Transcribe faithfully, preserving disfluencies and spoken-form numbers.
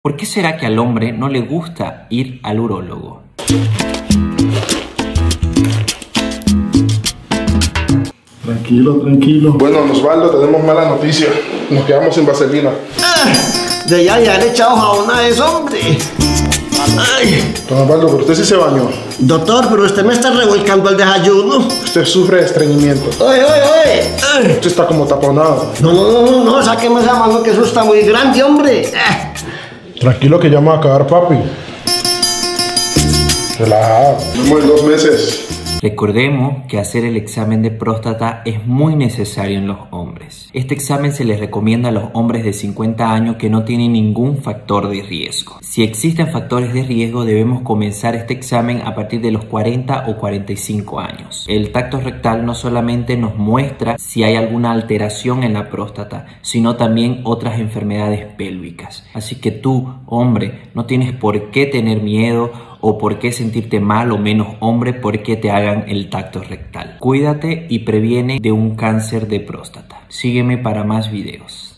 ¿Por qué será que al hombre no le gusta ir al urólogo? Tranquilo, tranquilo. Bueno, Osvaldo, tenemos mala noticia. Nos quedamos sin vaselina. Ah, de ya, ya le he echado jabón a eso, hombre. Ay. Don Osvaldo, pero usted sí se bañó. Doctor, pero usted me está revolcando el desayuno. Usted sufre de estreñimiento. Oye, oye, oye. Ay. Usted está como taponado. No, no, no, no, no, sáqueme esa mano que eso está muy grande, hombre. Ah. Tranquilo que ya me va a acabar, papi. Relajado. Vamos en dos meses. Recordemos que hacer el examen de próstata es muy necesario en los hombres. Este examen se les recomienda a los hombres de cincuenta años que no tienen ningún factor de riesgo. Si existen factores de riesgo, debemos comenzar este examen a partir de los cuarenta o cuarenta y cinco años. El tacto rectal no solamente nos muestra si hay alguna alteración en la próstata, sino también otras enfermedades pélvicas. Así que tú, hombre, no tienes por qué tener miedo o por qué sentirte mal o menos hombre porque te hagan el tacto rectal. Cuídate y previene de un cáncer de próstata. Sígueme para más videos.